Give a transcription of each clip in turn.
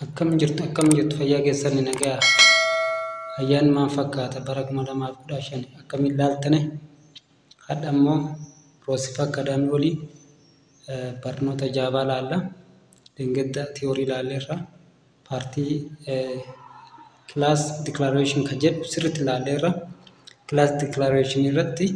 akkam jirtu fayyaa keessan nagaa ayyaan maan fakkaata bara 2015 akkamiin ilaaltane hadda ammoo Roosif Akkaadaamii olii barnoota jaabaa laalla dingedda tiyoorii laalleerra paartii class declaration kan jedhu sirriitti laalleerra class declaration irratti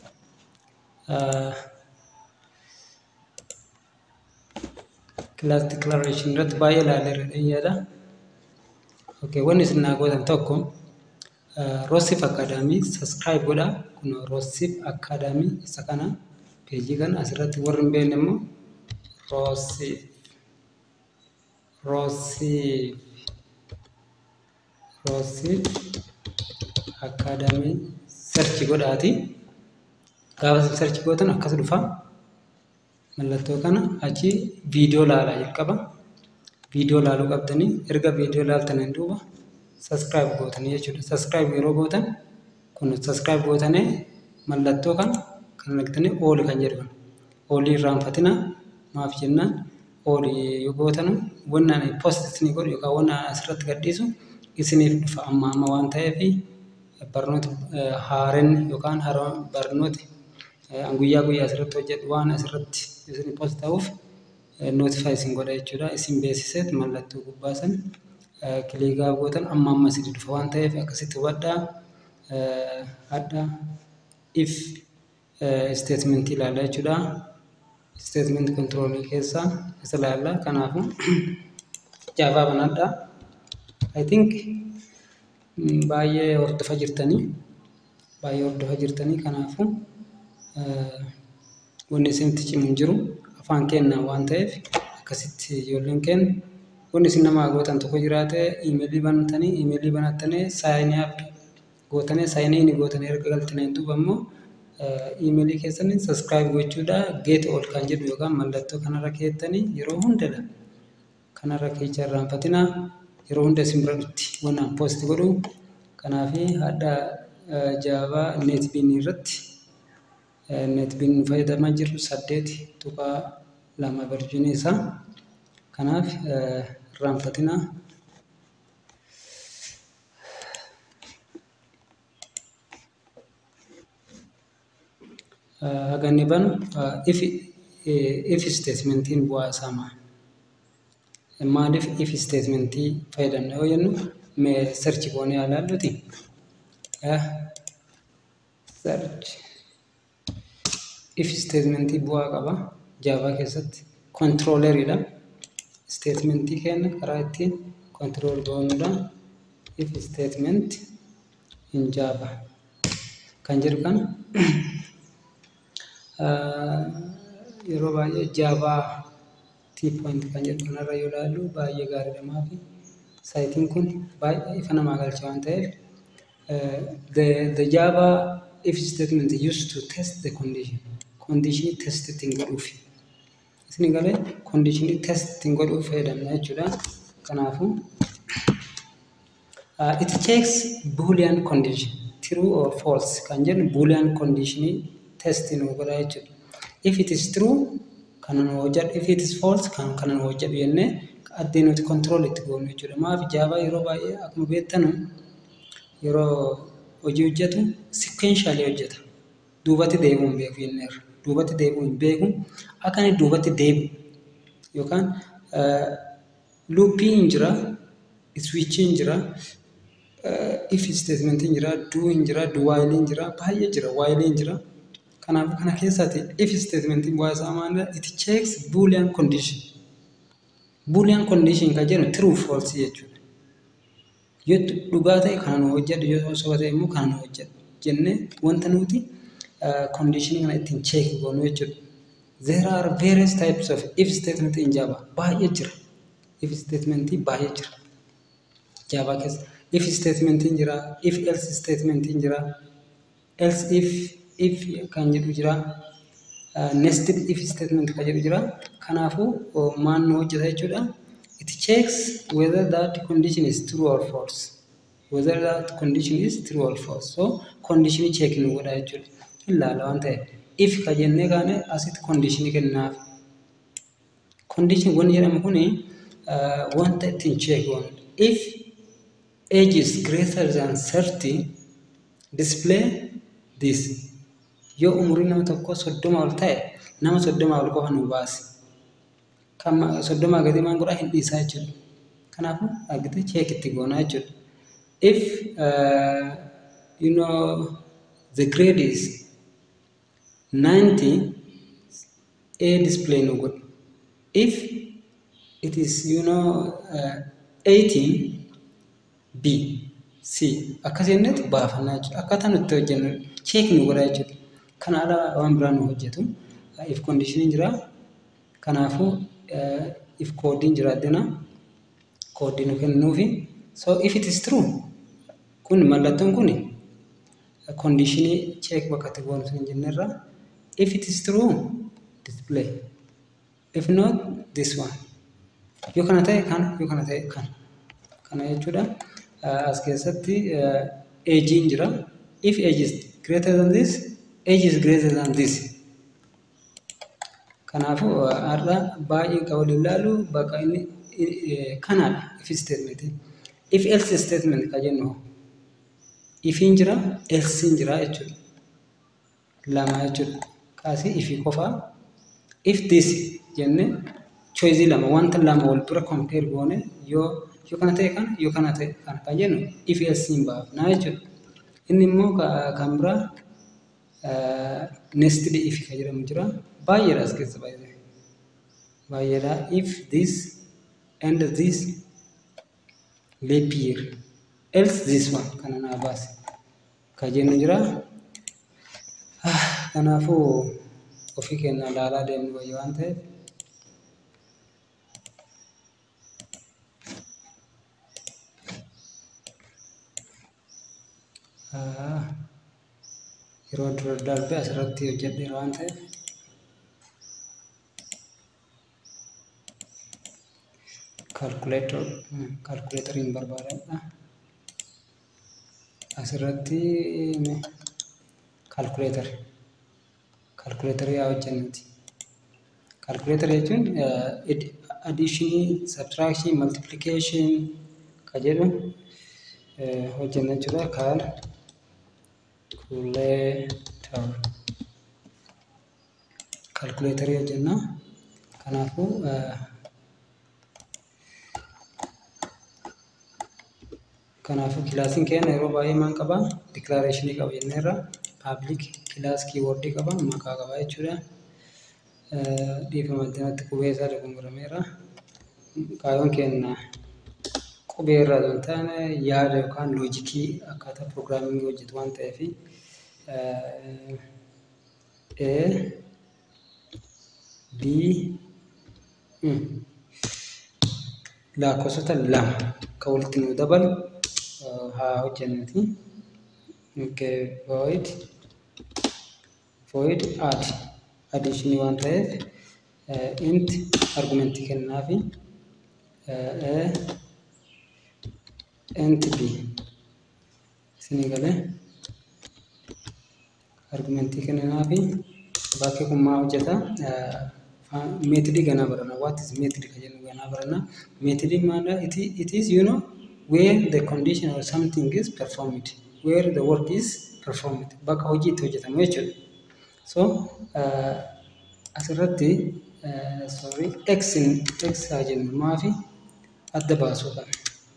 class declaration irratti baay'ee laalleerra yaada. Okay, when is na godhan tokko Roosif Akkaadaamii subscribe godha kun Roosif Akkaadaamii isa kana page kan asirratti warri hin beekne immoo Roosif Akkaadaamii search godhaati gaafa search gootan akkas dhufa mallattoo kana achi viidiyoo laalaa jalqaba viidiyoo laaluu qabdanii erga viidiyoo laaltaniin duuba subscribe gootanii jechuudha. Subscribe yeroo gootan kun subscribe gootanii mallattoo kan naqtanii all kan jedhu all irraanfatina maaf jennaan all yoo gootanu wannaan post isinii godhu yookaan wannaan asirratti gadhiisu isiniif dhufa amma waan ta'eef barnoota haareen yookaan barnooti guyyaa asirratti hojjedhu waan asirratti isinii post ta'uuf notify isin godha jechuudha. Isin beeksiseet mallattoo gubbaa san kiliikaa gootan amma isinii dhufa waan ta'eef akkasitti hubadhaa. Hadda if statement ilaalla jechuudha. Statement control keessaa isa ilaalla. Kanaafuu jaafaa banadhaa. I think baay'ee hordofaa jirtanii kanaafuu wanni isinitti cimu hin jiru afaan kennaa waan ta'eef akkasitti ijoolleen kennu wanni isin namaa gootan tokko jiraate iimeelii banattanii sign up gootanii sign in gootanii erga galtanii duuba immoo iimeelii keessanii subscribe gochuudha get all kan jedhu yookaan mallattoo kanarra keettanii yeroo hundadha kanarra keecha irraanfatina yeroo hunda isin bira dhutti waan post godhu kanaafi hadda jaabaa netbiin irratti netbiin fayyadamaa jiru 8.2 versionii isaa kanaaf irraanfatina haganni banu if statementiin bu'aa isaa maaliif if statementii fayyadamna yoo jennu mee search goonee ilaalluti search if statementii bu'aa qaba jaavaa keessatti controlleridha statementii kenna karaa ittiin control goonudha if statement in java kan jedhu kana yeroo baay'ee jaavaa T-point kan jedhu kanarra yoo ilaallu baay'ee gaariidha maafi saayitiin kun baay'ee ifa namaa galcha waan ta'eef the Java if statement used to test the condition testing godhuufi isin galee condition testing godhuuf fayyadamna jechuudha. Kanaafuu it checks boolean condition true or false kan jedhu boolean condition testing godha jechuudha. If it is true kanan hojjedhu if it is false kanan hojjedhu jennee addee nuti control itti goonu jechuudha. Maaf Java yeroo baay'ee akkuma beektanu yeroo hojii hojjetu sequentially hojjeta. Duubatti deebi'uun beeku jenneerra. Duubatti deebi'uun hin beeku. Akka inni duubatti deebi'u yookaan loopii hin jira, switchii hin jira, if statement hin jira, do hin jira, do while hin jira, baay'ee jira, while hin jira. Kanaaf kana keessatti if statement bu'aa isaa maalidha? It checks boolean condition. Boolean condition kan jedhu true false jechuudha. Yoo dhugaa ta'e kanan hojjedhu yoo soba ta'e immoo kanan hojjedhu jennee wanta nuti condition kana ittiin check goonu jechuudha. There are various types of if statement in Java. Baay'ee jira. If statement baay'ee jira. Java keessa if statement jira, if else statement jira, else if kan jedhu jira, nested if statement kan jedhu jira. Kanaafuu maal nu hojjeta jechuudha. It checks whether that condition is true or false. Whether that condition is true or false. So condition checking godha jechuudha. Ilaala waan ta'eef if ka jennee kaane asitti condition kennaaf. Condition wanni jedhamu kuni wanta ittiin check goonu. If age is greater than 30, display this. Yoo umriin nama tokko 30 ol ta'e nama 30 ol qofa nu baasi. Kan 30 gadi maan godhaa hin dhiisaa jechuudha. Kanaafuu argitee check itti goonaa jechuudha. If the grade is 90, A display no good. If it is 80, B, C. Akkasitti baafannaa jechuudha. Akkaataa nutti hojjennu check nu godhaa jechuudha. Kana ala waan biraa nu hojjetu. If condition jira. Kanaafuu if code jira dina code nu kennuufi. So if it is true, kun mallattoon kun condition check bakka itti goonu sun jennerra. If it is true, display. If not, this one. Yoo kana ta'e kana, yoo kana ta'e kana. Kana jechuudha. As keessatti age jira. If age is greater than this, age is greater than this. Kanaafuu har'a baay'ee kan waliin ilaalu bakka inni kanaadha. If statement. If else statement kan jennu. If jira, else jira jechuudha. Lama jechuudha. Kaasii if qofa. If this jenne choice lama wanta lama wal bira compare goone yoo kana ta'e kana yoo kana ta'e kana kan jennu if else hin baafna jechuudha. Inni immoo kan biraa nested if kan jedhamu jira. Baay'eedha as keessa baay'eedha. If this and this leap year else this one kana naa baase kan jennu jira. Kanaafuu ofii keenya ilaalaa deemnu wayya waan ta'eef yeroo dura darbe asirratti hojjedheera waan ta'eef calculator hin barbaadadha. Asirratti calculator yaa hojjennuti. Calculator jechuun addition, subtraction, multiplication kan jedhu hojjenna jechuudha. Calculator hojjenna. Kanaafuu kilaasiin keenya yeroo baay'ee maal qaba? Declaration qaba jenneerra. Public class keyword qaba, maqaa qaba jechuudha. Dhiifama addanatti qubee isaa dogongorameera. Kaayyoon keenya qubee irraa osoo hin taane yaada yookaan loojikii akkaataa pirogiraamingii hojjetu waan ta'eef A, B, lakkoofsota lama kan walitti nu dabalu haa hojjennuti. Void add addition waan ta'eef int argumentii kennaafi int b isinii galee argumentii kennaafi bakki kun maal hojjeta? Methodii ganaa barana. What is method kan jennu ganaa barana. Method maana it is where the condition or something is performed, where the work is performed. Bakka hojii itti hojjetamu jechuudha. So asirratti x haa jennu maafi adda baasuu qabna.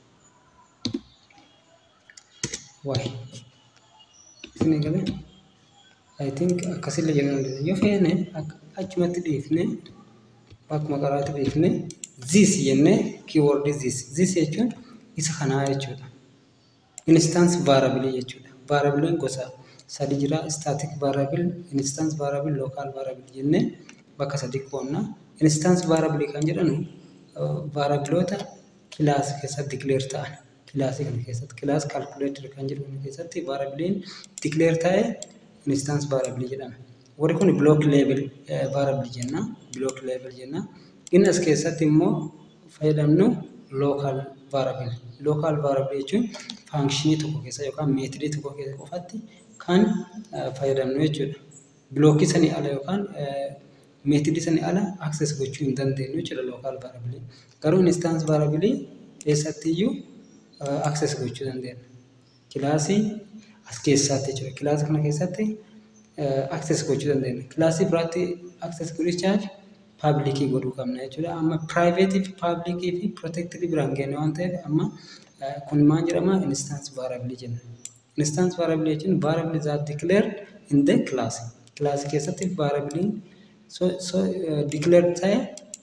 Why? Isinii galee? I think akkasillee jedhamuu dandeenya. Yoo feene achumatti dhiifne bakkuma qaraatti dhiifne this jennee keyword this jechuun isa kanaa jechuudha. Instance variable jechuudha. Variable gosa sadi jira. Static variable, instance variable, local variable jennee bakka sadi qoonna. Instance variable kan jedhanu variableota class keessatti declare ta'an. Classii kana keessatti class calculator kan jedhamu keessatti variableen declare ta'e instance variable jedhama. Warri kun block level variable jenna. Block level jenna. Inni as keessatti immoo fayyadamnu local variable. Local variable jechuun functionii tokko keessa yookaan methodii tokko keessa qofatti kan fayyadamnu jechuudha. Blockii sanii ala yookaan meetodii sanii ala access gochuu hin dandeenyu jechuudha local variable. Garuu instance variable keessattiyyuu access gochuu dandeenya. Kilaasii as keessaatti jechuudha. Kilaasii kana keessatti access gochuu dandeenya. Kilaasii biraatti access gochuudhaaf publicii godhuu qabna jechuudha. Amma private fi publicii fi protected biraan geenye waan ta'eef amma kun maal jedhama instance variable jenna. Instance variable jechuun variables are declared in the class. Class keessatti variable declared ta'e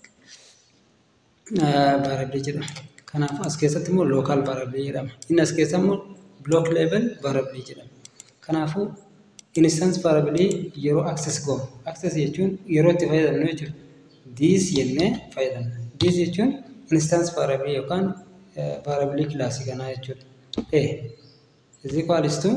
variable jedhama. Kanaaf as keessatti immoo local variable jedhama. Inni as keessa immoo block level variable jedhama. Kanaafuu instance variable yeroo access goonu. Access jechuun yeroo itti fayyadamnu jechuudha. This jennee fayyadamna. This jechuun instance variable yookaan variable kilaasii kanaa jechuudha. Is equals to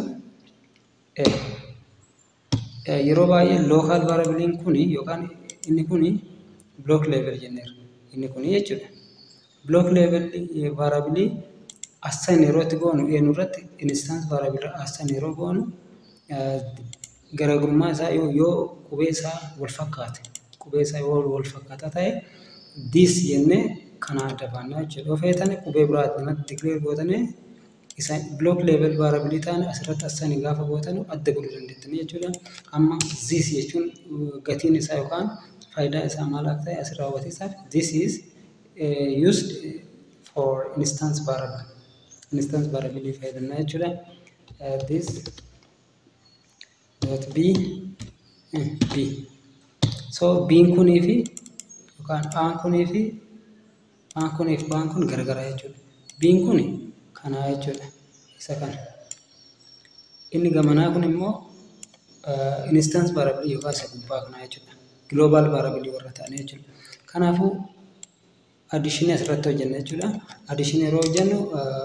yeroo baay'ee local variable kuni yookaan inni kuni block level jenneera. Inni kuni jechuudha. Block level variable assign yeroo itti goonu eenyurratti instance variable assign yeroo goonu garaagarummaa isaa yoo qubee isaa wal fakkaate qubee isaa yoo wal fakkaata ta'e this jennee kana adda baannaa jechuudha. Yoo feetane qubee biraatti natti declare gootane isa block level variable ta'an asirratti assign gaafa gootanu adda godhuu dandeettanii jechuudha. Amma this jechuun gatiin isaa yookaan faayidaa isaa maal akka ta'e asirraa hubachiisaaf this is used for instance variable. Instance variable fayyadamna jechuudha. This dot b b. So b kunii fi yookaan a kunii fi baan kun garagaraa jechuudha. B kuni kanaa jechuudha. Isa kana. Inni gamanaa kun immoo instance variable yookaan isa gubbaa kanaa jechuudha. Global variable warra ta'an jechuudha. Kanaafuu addition asirratti hojjenna jechuudha. Addition yeroo hojjennu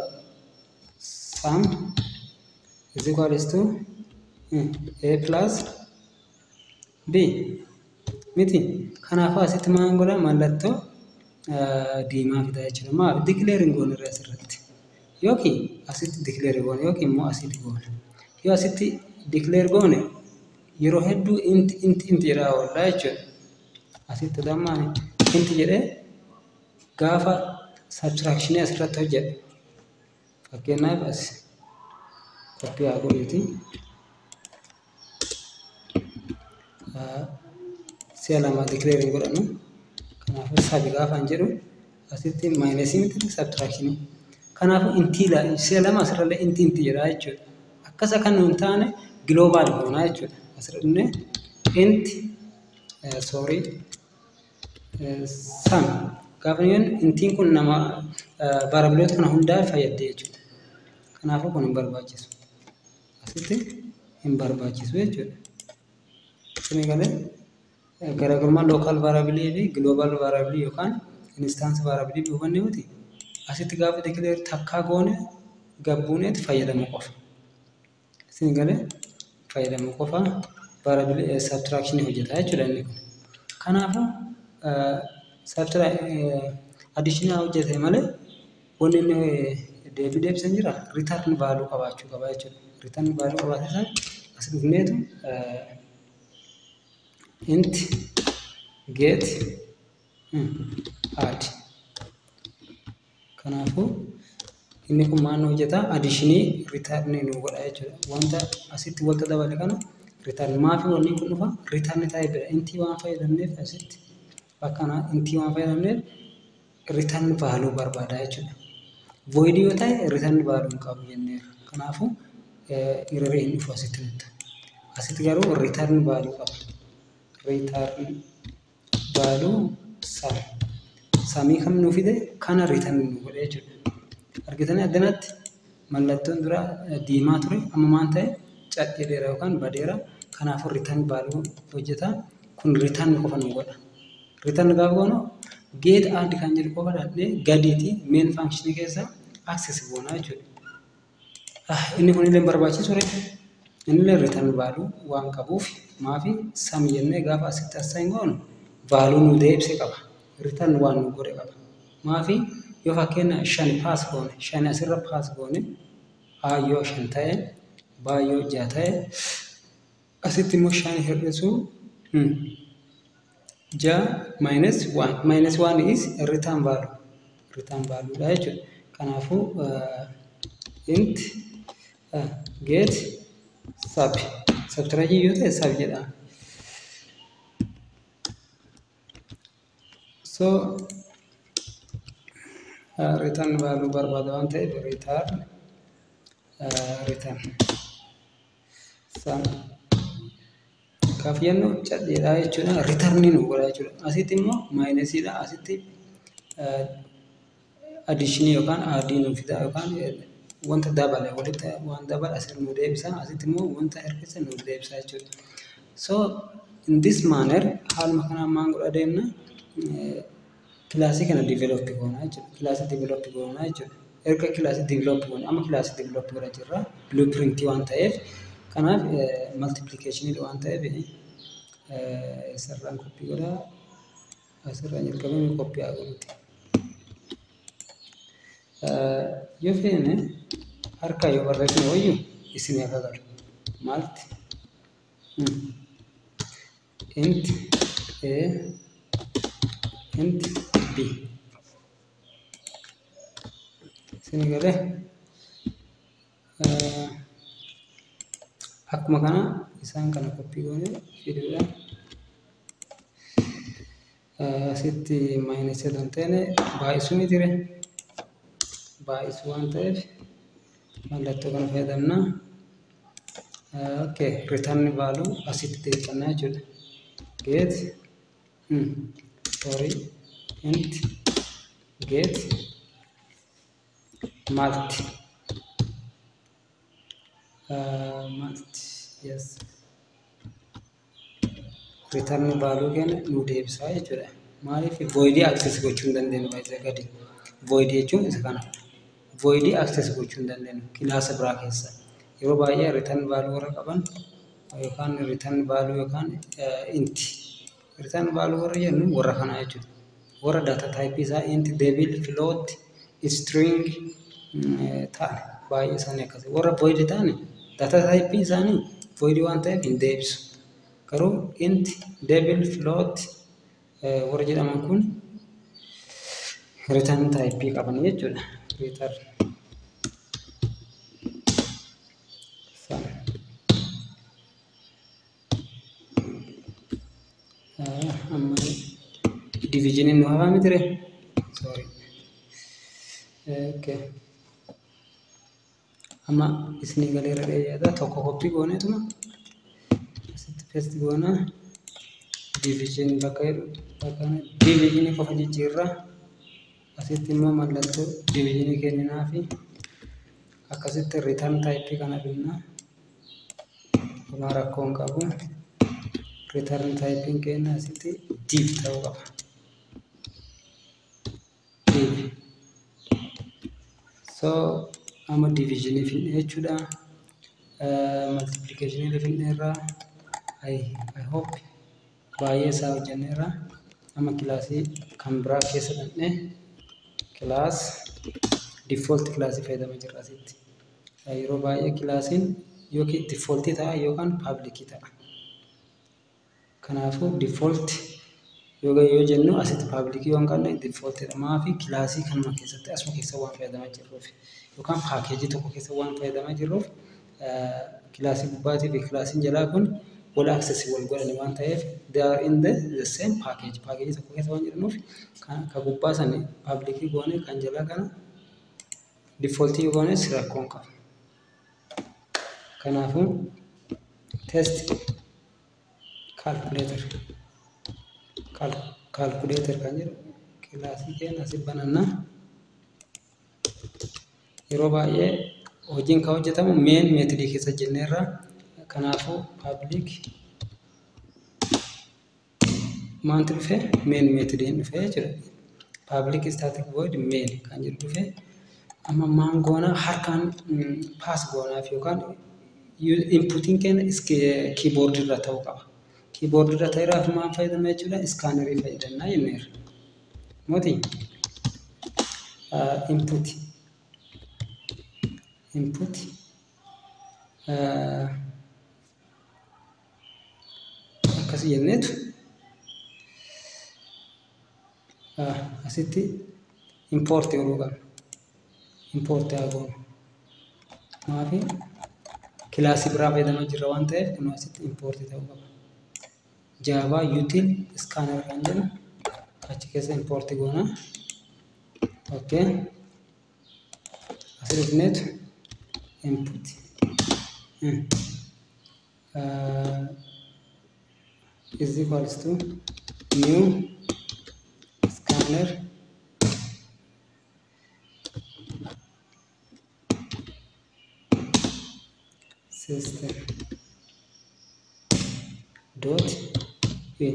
sum is equals to a plus b miti. Kanaafuu asitti maal godha mallattoo diimaa fidaa jechuudha. Maal declaring goone irraa asirratti. Yookiin asitti declare goone yookiin immoo asitti goone. Yoo asitti declare goone yeroo hedduu inti jedhaa oolla jechuudha. Asitti dammaan inti jedhee gaafa subtraction asirratti hojjedha. Fakkeenyaaf as koppii haa godhuuti. Si'a lama declaring godhanu. Kanaafuu sabi gaafa hin jedhu asitti maayinasii miti subtraction. Kanaafuu intiidha si'a lama asirrallee inti jedhaa jechuudha. Akkas akka nuun taane global goonaa jechuudha. Asirratti int sum gaafa intiin kun nama variableota kana hundaa fayyadde jechuudha. Kanaafuu kun hin barbaachisu. Asitti hin barbaachisu jechuudha. Isin galee garaagarummaa local variable fi global variable yookaan instance variable hubanne miti. Asitti gaafa declare takkaa goone gabbuuneeti fayyadamu qofa. Isin galee fayyadamu qofa variable subtraction hojjeta jechuudha inni kun. Kanaafuu addition hojjete malee wanni inni deebisan jira return value qabaachuu qaba jechuudha. Return value qabaachuu as dhufneetu int get add. Kanaafuu inni kun maal hojjeta addition return nu godha jechuudha. Wanta asitti wanta dabale kana return maafi wanni kun dhufa return ta'ee bira inti waan fayyadamneef asitti bakkana inti waan fayyadamneef return value barbaada jechuudha. Void yoo ta'e return value hin qabu jenneera. Kanaafuu irree hin dhufu asitti nutti. Asitti garuu return value qaba. Return value sum. Samii kam nu fide kana return nu godhe jechuudha. Argitanii addanatti mallattoon dura diimaa ture amma maal ta'e cadheera yookaan badeera. Kanaafuu return value hojjeta. Kun return qofa nu godha. Return gaafa goonu get add kan jedhu qofa dhaabnee gadiitii main function keessa access goona jechuudha. Inni kun illee barbaachisu ture. Inni illee return value waan qabuuf maafi sum jennee gaafa asitti assign goonu value nu deebisee qaba. Return waan nu godhe qaba. Maafi yoo fakkeenya 5 pass goone 5 asirra pass goone a yoo 5 ta'e b yoo 6 ta'e asitti immoo 5 hir'isuu ja -1 is return value dha jechuudha. Kanaafuu int get subtract yoo ta'e sub jedhama. So return value barbaada waan ta'eef return sum kaafiyannoo cadheedhaa jechuudha. Return nu godha jechuudha. Asitti immoo maayinasiidha. Asitti addition yookaan add nu fida yookaan wanta dabale walitti waan dabale asir nu deebisa. Asitti immoo wanta hir'ise nu deebisa jechuudha. So in this manner haaluma kanaan maan godha deemna kilaasii kana develop goona jechuudha. Kilaasii develop goona jechuudha. Erga kilaasii develop goona amma kilaasii develop godha jirra. Blueprint waan ta'eef kanaaf multiplication waan ta'eef sararaan copy godha. Asirraan jalqabee copy haa godhuti. Yoo feene harkaa yoo barreessine wayyu isin akka galu maalti int a int b isin galee akkuma kana isaan kana copy goone fiduudhaan asitti minus jedhan ta'e baay'isuu ni jira. Baay'isuu waan ta'eef mallattoo kana fayyadamna. Okay, return value asitti deebifannaa jechuudha. Get int get multi yes return value keenya nu deebisaa jechuudha. Maaliif void access gochuu hin dandeenyu baay'ee gadi. Void jechuun isa kana. Void access gochuu hin dandeenyu kilaasa biraa keessa. Yeroo baay'ee return value warra qaban yookaan return value yookaan int return value warra jennu warra kana jechuudha. Warra data type isaa int devil float string ta'an baay'ee isaanii akkasii. Warra void ta'an data type isaanii void waan ta'eef hin deebisu. Garuu int devil float warra jedhaman kun return type qaban jechuudha. Return amma division nu haba mitire sorry okay amma isni galera dheeyyaadha tokko copy gooneetuma asitti paste goona division bakka division qofa jijjiirra asitti immoo mallattoo division kenninaa fi akkasitti return type kana binna mara rakkoon qabu return typing kenna asitti div ta'uu qaba. Div so amma division finne jechuudha. Multiplication finne irraa I hope baay'ee isaa hojjenneerra amma kilaasii kan biraa keessa dhaqne class default class fayyadama jirra asitti. Yeroo baay'ee kilaasiin yookiin default ta'a yookaan public ta'a. Kanaafuu default yoo jennu asitti public yoo hin qabne default jedhama fi kilaasii kanuma keessatti asuma keessa waan fayyadamaa jirruuf yookaan paakeejii tokko keessa waan fayyadamaa jirruuf kilaasii gubbaatii fi kilaasiin jalaa kun wal access wal godhani waan ta'eef they are in the same package. Paakeejii tokko keessa waan jedhanuuf kan gubbaa sana public goone kan jalaa kana default goone rakkoon qaba. Kanaafuu test calculator kan jedhu kilaasii keenya asii bananna. Yeroo baay'ee hojiin kan hojjetamu main method keessa jenneerra. Kanaafuu public maanti dhufe main method dhufe jechuudha. Public static void main kan jedhu dhufe amma maan goona harkaan pass goonaaf yookaan inputiin keenya keyboard irra ta'uu qaba. Keyboard irra ta'eeraaf maan fayyadamna jechuudha. Scannerii fayyadamna jenneerra. Moti input akkasii jenneetu asitti import godhuu qabna. Import haa goonu. Maafi kilaasii biraa fayyadamaa jirra waan ta'eef kun asitti import ta'uu qaba. Java util scanner kan jedhu achi keessa import goona. Okay. As dhufneetu input is equals to new scanner system dot in.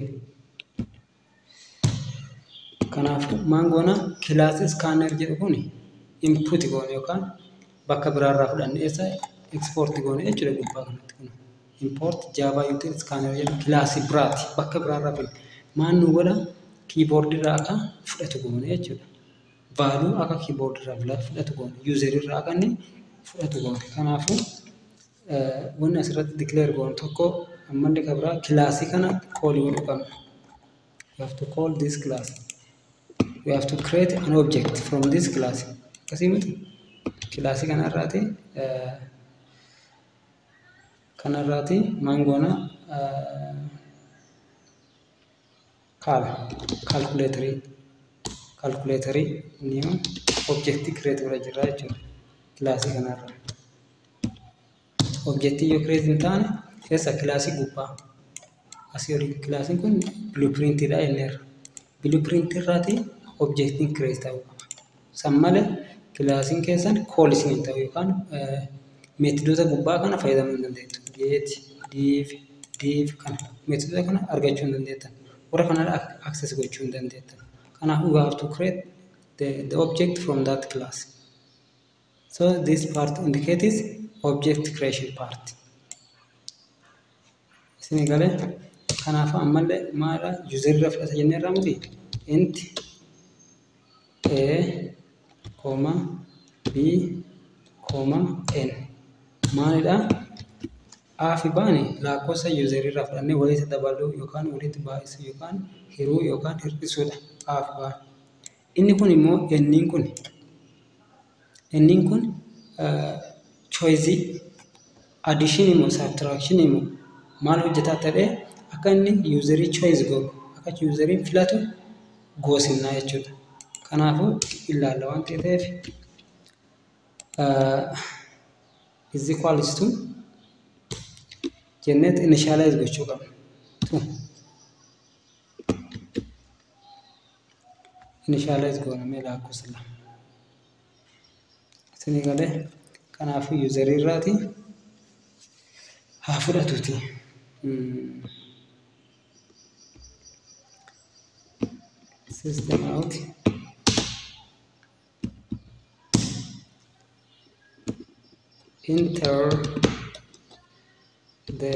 Kanaafuu maan goona kilaasii scanner jedhu kun input goone yookaan bakka biraarraa fudhannee isa export goone jechuudha gubbaa kanatti kun. Import Java util scanner jedhu kilaasii biraati bakka biraarraa fudhanne. Maan nu godha keyboard irraa akka fudhatu goone jechuudha. Value akka keyboard irraa fudhatu goone user irraa akka inni fudhatu goone. Kanaafuu wanni asirratti declare goone tokko ammallee kan biraa kilaasii kana call godhuu qabna. You have to call this class. We have to create an object from this class. Akkasii miti kilaasii kanarraati maan goona calculatory new object create godha jirra jechuudha kilaasii kanarra. Objectii yoo create hin taane keessa kilaasii gubbaa asii olii kilaasiin kun blueprintidha jenneerra. Blueprint irraati objectiin create ta'uu qaba. San malee kilaasiin keessan call isin ta'u yookaan meetodoota gubbaa kana fayyadamuu hin dandeettu. Get, div kana meetodoota kana argachuu hin dandeettan. Warra kanarra access gochuu hin dandeettan. Kanaafuu you have to create the object from that class. So this part indicates object creation part. Isin galee kanaafuu ammallee maala user irraa fudhata jennee irraa miti int a, b, n maalidha a fi baane lakkoofsa user irraa fudhannee walitti dabaluu yookaan walitti baay'isuu yookaan hiruu yookaan hir'isuudha a fi baane. Inni kun immoo enniin kun choice addition immoo subtraction immoo maal hojjetaa ta'ee akka inni userii choice godhu akka userii filatu goosinaa jechuudha. Kanaafuu ilaalla waan ta'eef is equals to jennee initialize gochuu qabna. Initialize goonamee lakkoofsa lama. Isin galee kanaafuu userii irraati haa fudhatuuti. System out enter the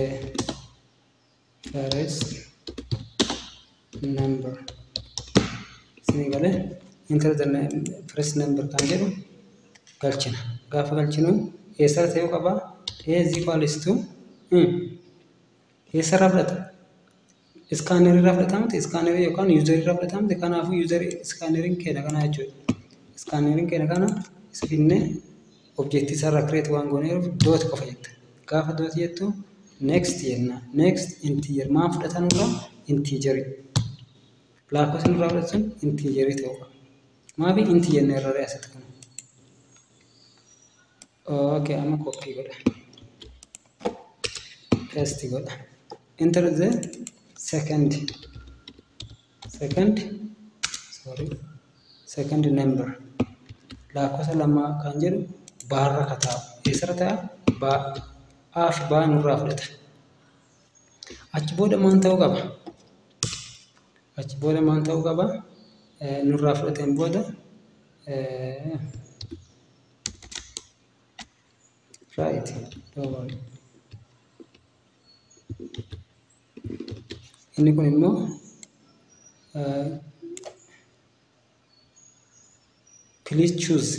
first number. Sinigale enter the first number kan jedhu galchina. Gaafa galchinu eessarra ta'uu qaba. A is equals to eessarraa fudhata? Scanner irraa fudhata miti? Scanner yookaan user irraa fudhata miti? Kanaafuu user scanneriin keenya kana jechuudha. Scanneriin keenya kana isa finnee objectii isarraa create waan gooneef dot qofa jetta. Gaafa dot jettu next jenna. Next integer maan fudhatan irraa integer. Lakkoofsa irraa fudhatan integer ta'uu qaba. Maafi integer irraa asitti kana. Okay, amma copy godha. Paste godha. Enter the second number. Lakkoofsa lama kan jedhu baarra kataa. Eessarra ta'a? A fi baa nurraa fudhata. Achi booda maan ta'uu qaba? Nurraa fudhateen booda right. Inni kun immoo please choose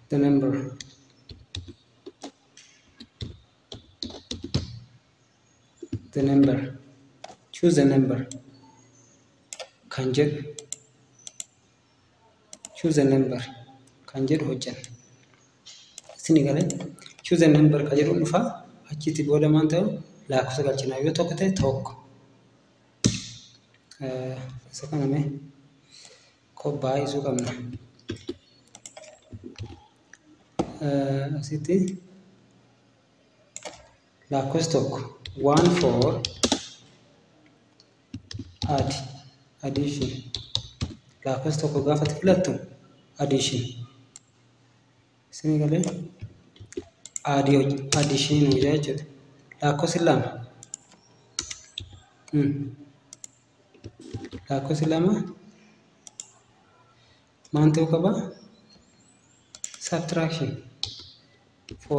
the number. The number. Choose a number. Kan jedhu choose a number kan jedhu hojjan isin galee choose a number kan jedhu dhufa achitti booda maan ta'u lakkoofsa galchinaa yoo tokko ta'e tokko isa kana mee kobbaa isuu qabna asitti lakkoofsa tokko 1 4 addition lakkoofsa tokko gaafa filattu addition isin galee addition hojjaa jechuudha lakkoofsi lama lakkoofsi lama maan ta'uu qaba subtraction for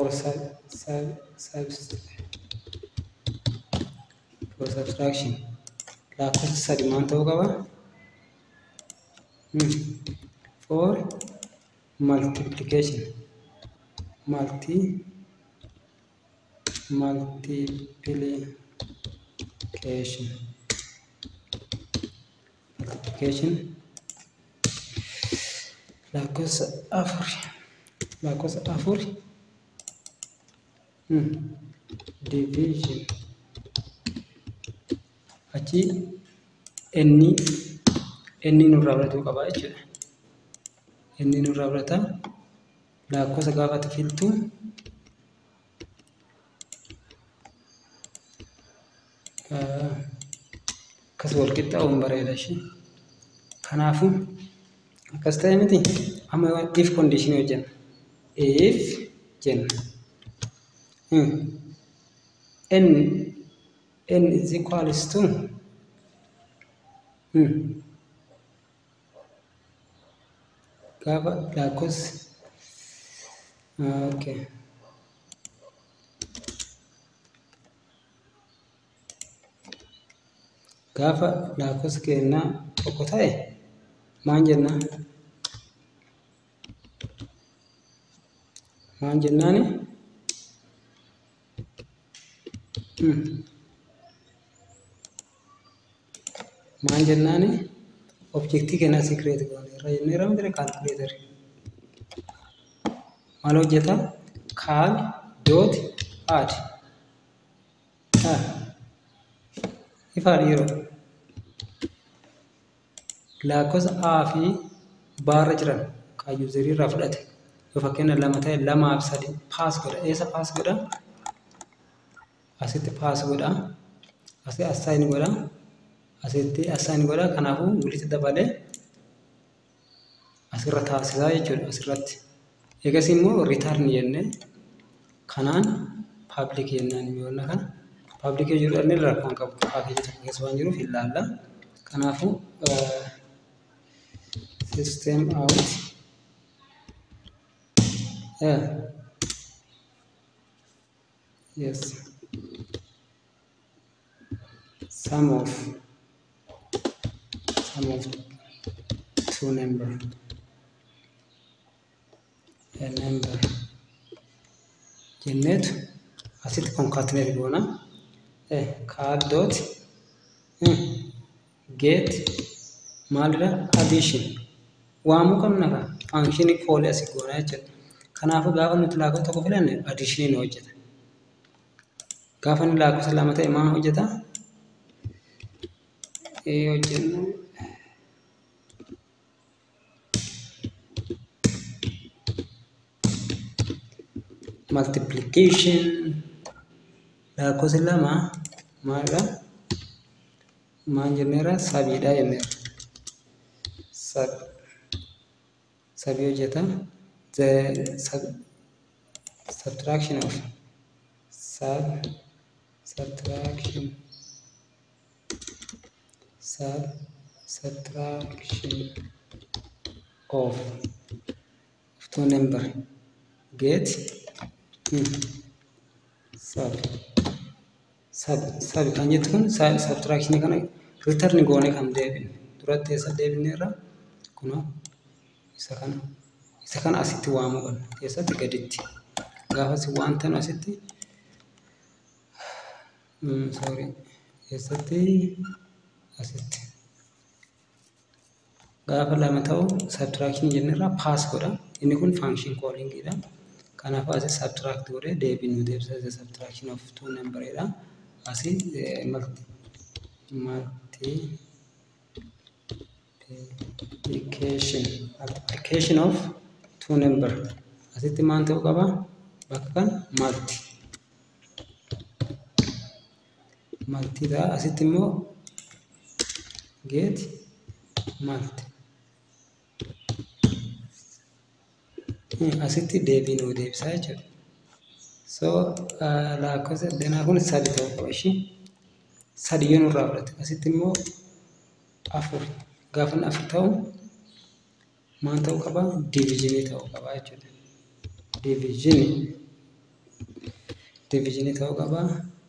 subtraction lakkoofsi sadi maan ta'uu qaba for multiplication lakkoofsa afur division achi inni nurraa baratuu qaba jechuudha. Inni nurraa barata lakkoofsa gaafatti filtu akkas wal qixxaa'uun bareeda ishee. Kanaafuu akkas ta'e miti amma if condition hojjenna. If jenna n is equals to gaafa lakkoofsi okay gaafa lakkoofsi kennaa tokko ta'e maan jennaani maan jennaani objectii kennaa secret goone irra jennee ramdire calculator maal hojjeta cal dot add ifaadha yeroo lakkoofsa a fi baarra jiran kan yuuzarii irraa fudhate yoo fakkeenya lama ta'e lamaaf sadi paas godha eessa paas godha asitti paas godha asii assign godha asitti assign godha kanaafuu walitti dabalee asirra taasisaa jechuudha asirratti eegas immoo return jennee kanaan public jennaan yoonna kana public jedhuudhaan irraa kan qabu package tokko keessa waan jiruuf ilaalla kanaafuu system out yes sum of two number a number jenneetu asitti concatenate goona cal dot get maalidha addition waamuu qabna ka function call asii goona jechuudha kanaafuu gaafa nuti lakkoofsa tokko filanne addition hojjeta gaafa nuti lakkoofsa lama ta'e maa hojjeta hojjennu multiplication lakkoofsa lama maalidha maan jenneera sabiidha jenneera sabii hojjeta the subtraction of two number get sub kan jettu kun subtraction kana return goone kan deebine duratti eessa deebine irra kunoo isa kana isa kana asitti waamuu qabna. Keessatti gaditti gaafa si waamtan asitti keessatti asitti gaafa lama ta'u subtraction jennirra pass godha. Inni kun function calling dha. Kanaaf as subtract godhe deebii nu deebisa. The subtraction of two number dha. As multiplication of two number. Asitti maal ta'uu qaba? Bakka kan multi dha. Asitti immoo get multi. Asitti deebii nu deebisaa jechuudha. So lakkoofsa danaa kun sadi ta'uu qaba ishii. Sadi yoo nurraa fudhate asitti immoo afur. Gaafa afur ta'u maal ta'uu qaba? Division ta'uu qaba jechuudha. Division ta'uu qaba.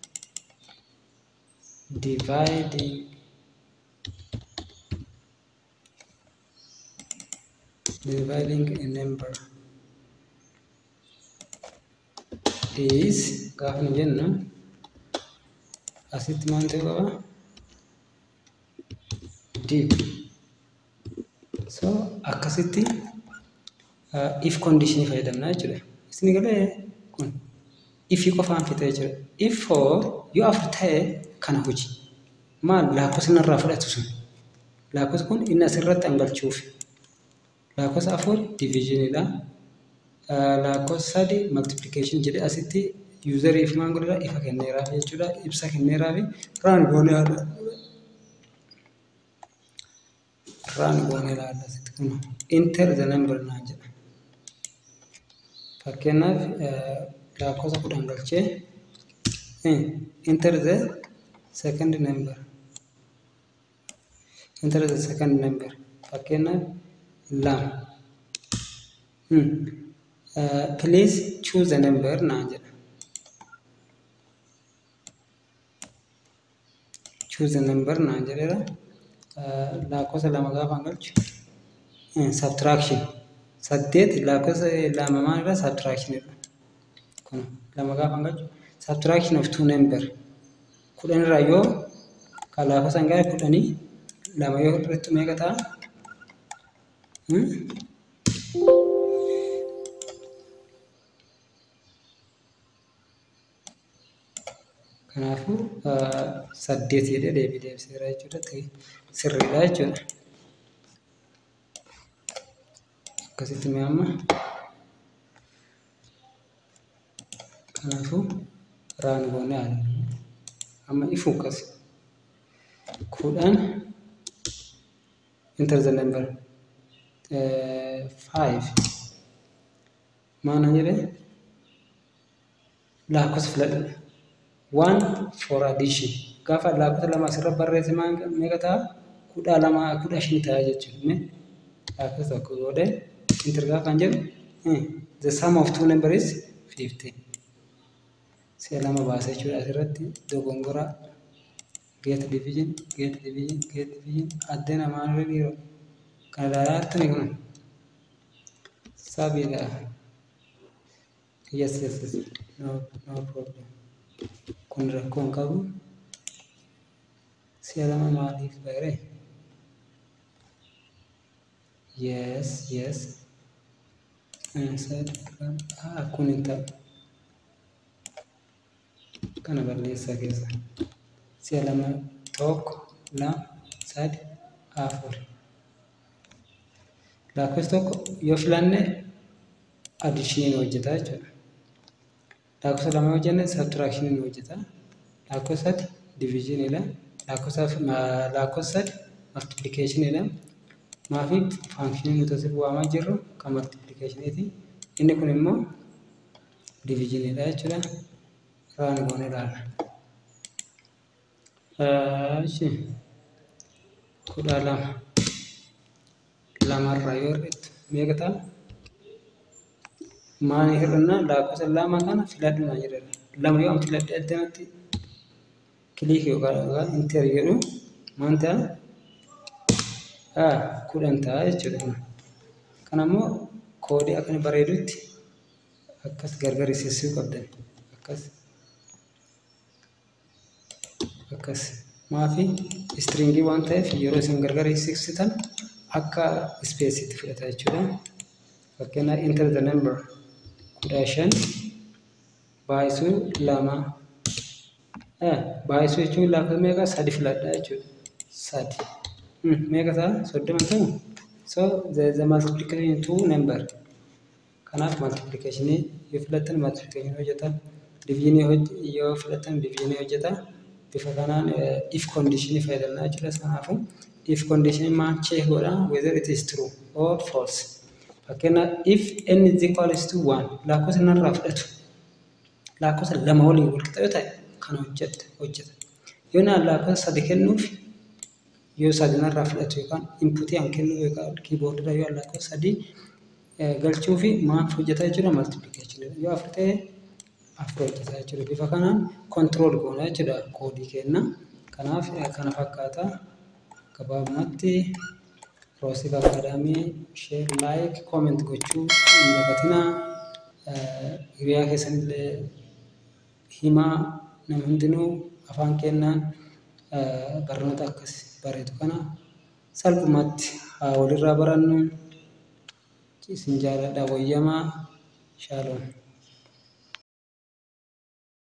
Dividing a number is gaafa nu jennu asitti maal ta'uu qaba? Div. So akkasitti if condition fayyadamna jechuudha. Isin galee kun if qofaan fixee jira. If for yoo afur ta'e kana hojii maal lakkoofsa irraa fudhatu sun lakkoofsa kun inni asirratti hangalchuuf lakkoofsa afur division dha. Lakkoofsa sadi multiplication jedhe asitti user if maal godha ifa kenneeraaf jechuudha. Ibsa kenneeraaf run goone haala asitti kun enter the number naan jedha. Fakkeenyaaf lakkoofsa 10 galchee enter the second number. Fakkeenyaaf lama. Please choose a number naan jedha. Choose a number naan jedheera. Lakkoofsa lama gaafa galchu subtraction. Saddeet lakkoofsa lama maalirra subtraction irra. Kun lama gaafa galchu subtraction of two number. 10 irraa yoo kan lakkoofsa hangaa 10 lama yoo irratti meeqa ta'a? Kanaafuu saddeet jedhee deebii deebiseera jechuudha. Sirriidha jechuudha. Akkasitti mee amma kanaafuu raan goone haala amma ifuu akkas 10 enter the number 5 maana jedhee lakkoofsa filadha. 1 for addition. Gaafa lakkoofsa lama asirra barreesse meeqa ta'a? 12 ta'a jechuudha. Lakkoofsa tokko godhe enter gaafa jedhu the sum of two number is 15. Si'a lama baasa jechuudha. Asirratti dogongora get division addeen amaanirra dhiiroo kana ilaalaa kun sabiidha. Yes. No problem. Kun rakkoon qabu si'a lama maaliif bare? Yes. Kun hin ta'u. Kana balleessaa keessa. Si'a lama tokko lama sadi afur. Lakkoofsa tokko yoo filanne addition hojjeta jechuudha. Lakkoofsa lama yoo jenne subtraction hojjeta. Lakkoofsa sadi division dha. Lakkoofsa sadi multiplication dha. Maafi function nuti asii waamaa jirru kan multiplication ti. Inni kun immoo division dha jechuudha. Raan goone ilaalla. Kudha lamarraa yoo hir'ittu meeqa ta'a? Maal hir'inna lakkoofsa lama kana filadhu naan jedhedha. Lama yoo filadhe addanatti kilik yookaan enter jedhu maal ta'a? 10 ta'a jechuudha. Kanammoo koodii akka bareedutti akkas gargar isiisuu qabdan. Akkas maafi stringii waan ta'eef yeroo isin gargar isiisitan akka space'itti fudhata jechuudha. Fakkeenyaaf enter the number 15 baay'isuu 2 baay'isuu jechuun lafa meeqa 3 filadhaa jechuudha. 3 meeqa ta'a 30 ta'u. So the multiplication to number kanaaf multiplication yoo filattan multiplication hojjeta, division yoo filattan division hojjeta. Bifa kanaan if condition fayyadamna jechuudha. Kanaafuu if condition maal check godha whether it is true or false. Fakkeenyaaf if n is equals to 1 lakkoofsa narraa fudhatu lakkoofsa lama waliin wal qixa yoo ta'e kan hojjeta. Yoo naan lakkoofsa 3 kennuuf yoo 3 narraa fudhatu yookaan inputii an kennu yookaan keyboardira yoo lakkoofsa 3 galchuufi maal hojjeta jechuudha multiplication. Yoo 4 ta'e afur hojjeta jechuudha. Bifa kanaan control goona jechuudha koodii kenna. Kanaaf kana fakkaata. Gabaabumatti Roosif Academy share like comment gochuu hin dagatinaa. Hiriyaa keessanillee himaa nama hundinuu afaan kennaan barnoota akkas bareedu kana salphumatti haa walirraa barannu. Isin jaaladha wayyamaa. Shalom.